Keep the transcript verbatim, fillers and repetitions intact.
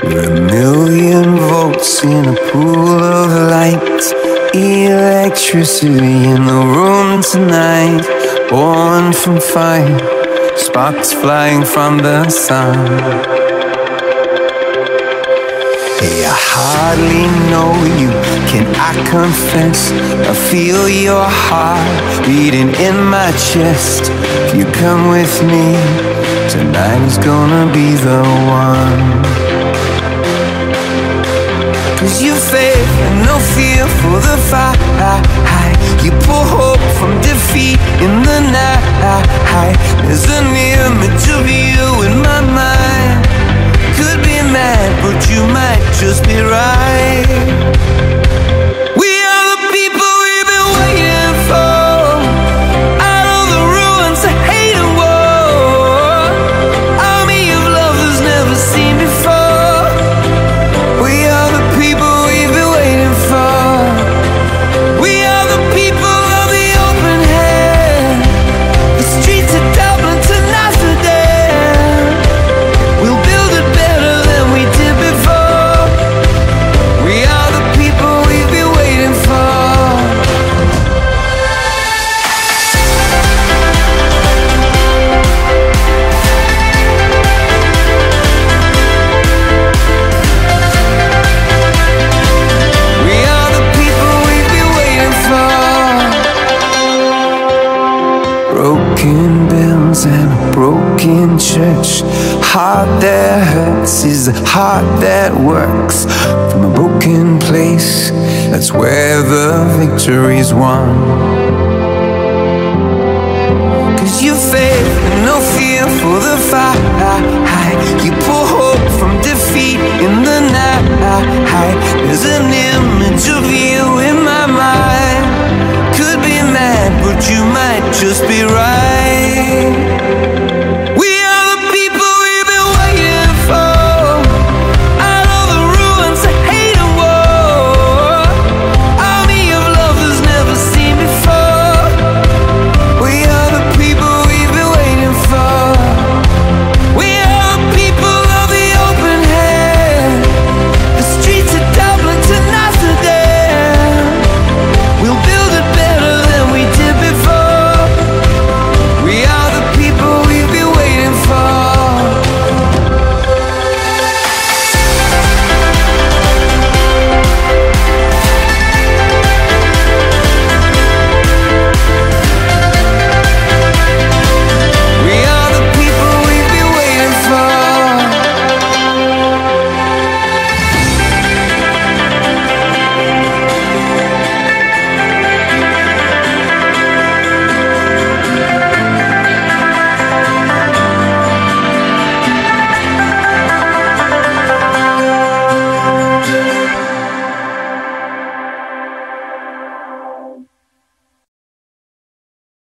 We're a million volts in a pool of light, electricity in the room tonight, born from fire, sparks flying from the sun. Hey, I hardly know you, can I confess? I feel your heart beating in my chest. If you come with me, tonight is gonna be the one. Cause you faith and no fear for the fight. You pull hope from defeat in the night. There's an image of you in my mind. Could be mad, but you might just be right. We are the people we've been waiting for. Out of the ruins of hate and war, army of love that's never seen before. We are the people we've been waiting for. We are the people of the open hand. The streets of Dublin to Amsterdam. We'll build it better than we did before. We are the people we've been waiting for. We are the people we've been waiting for. Broken bells and a broken church. Heart that hurts is the heart that works. From a broken place, that's where the victory's won. Cause you faith and no fear for the fight. You pull hope from defeat in the night. There's an image of you in my mind. Could be mad, but you might just be right.